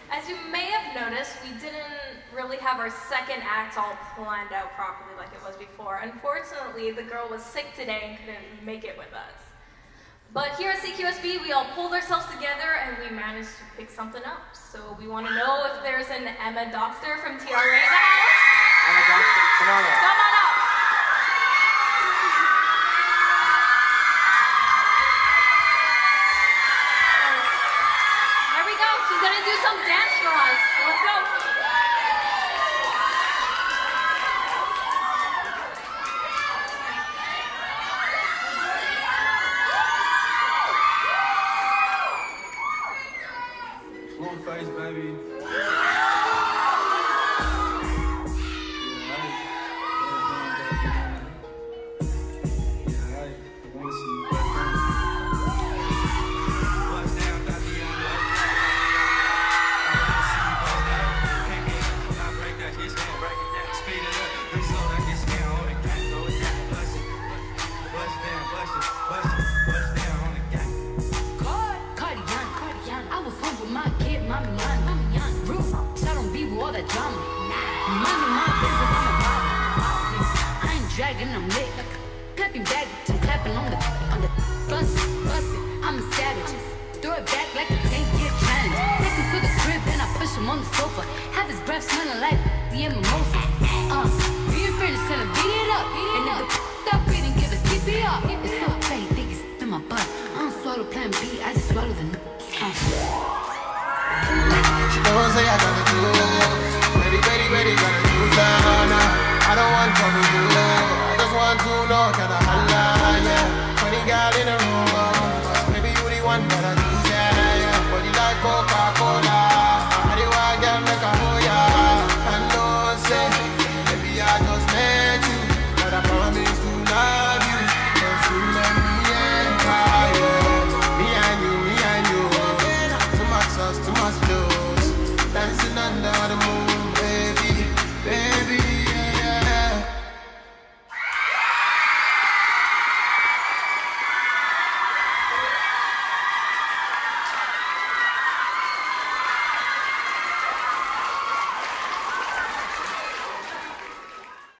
As you may have noticed, we didn't really have our second act all planned out properly like it was before. Unfortunately, the girl was sick today and couldn't make it with us. But here at CQSB, we all pulled ourselves together and we managed to pick something up. So we want to know if there's an Emma Docter from TRA in the house. Emma Docter, come on up. Come on up. There we go. She's going to do some dance for us. Let's go. Long face, baby. Dragging, I'm lit, clapping back, I'm clapping on the bus it, I'm a savage, throw it back like a 10-year challenge, take him to the crib, then I push him on the sofa, have his breath smelling like the mimosa, be afraid to tell him, beat it up, and if the stop breathing, give a CPR, it's so tight, think it's in my butt, I don't swallow plan B, I just swallow the She knows I gotta do it.